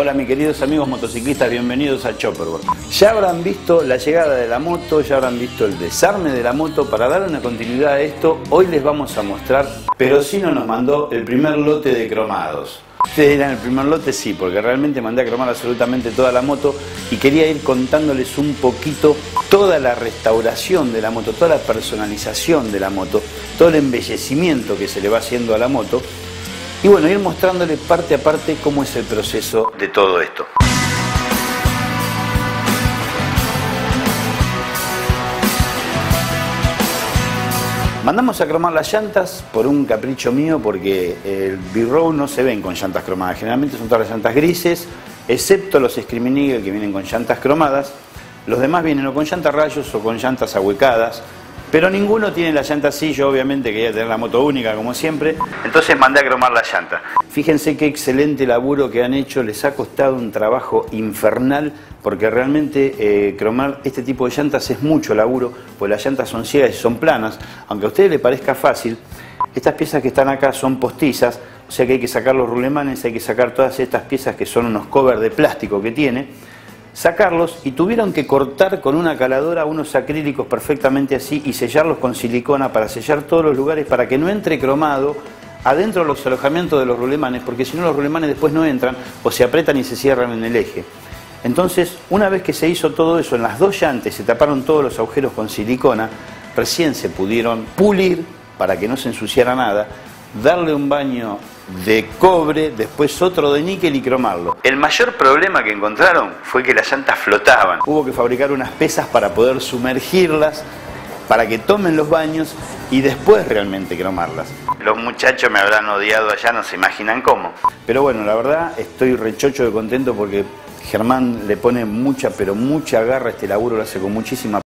Hola mis queridos amigos motociclistas, bienvenidos a Chopperboard. Ya habrán visto la llegada de la moto, ya habrán visto el desarme de la moto. Para dar una continuidad a esto, hoy les vamos a mostrar, Perosino nos mandó el primer lote de cromados. Ustedes dirán, el primer lote sí, porque realmente mandé a cromar absolutamente toda la moto y quería ir contándoles un poquito toda la restauración de la moto, toda la personalización de la moto, todo el embellecimiento que se le va haciendo a la moto. Y bueno, ir mostrándole parte a parte cómo es el proceso de todo esto. Mandamos a cromar las llantas por un capricho mío, porque el B-Road no se ven con llantas cromadas. Generalmente son todas las llantas grises, excepto los Screaming Eagle que vienen con llantas cromadas. Los demás vienen o con llantas rayos o con llantas ahuecadas. Pero ninguno tiene la llanta así. Yo obviamente quería tener la moto única como siempre, entonces mandé a cromar la llanta. Fíjense qué excelente laburo que han hecho, les ha costado un trabajo infernal, porque realmente cromar este tipo de llantas es mucho laburo, pues las llantas son ciegas y son planas. Aunque a ustedes les parezca fácil, estas piezas que están acá son postizas, o sea que hay que sacar los rulemanes, hay que sacar todas estas piezas que son unos covers de plástico que tiene, sacarlos, y tuvieron que cortar con una caladora unos acrílicos perfectamente así y sellarlos con silicona para sellar todos los lugares para que no entre cromado adentro de los alojamientos de los rulemanes, porque si no los rulemanes después no entran o se apretan y se cierran en el eje. Entonces, una vez que se hizo todo eso en las dos llantas, se taparon todos los agujeros con silicona, recién se pudieron pulir para que no se ensuciara nada, darle un baño de cobre, después otro de níquel y cromarlo. El mayor problema que encontraron fue que las llantas flotaban. Hubo que fabricar unas pesas para poder sumergirlas, para que tomen los baños y después realmente cromarlas. Los muchachos me habrán odiado allá, no se imaginan cómo. Pero bueno, la verdad estoy rechocho de contento porque Germán le pone mucha, pero mucha garra a este laburo, lo hace con muchísima